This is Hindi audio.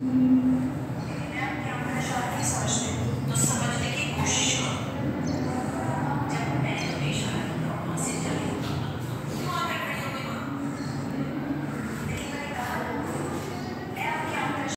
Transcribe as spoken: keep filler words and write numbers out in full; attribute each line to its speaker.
Speaker 1: मैं अपने आप को निशान नहीं समझती, तो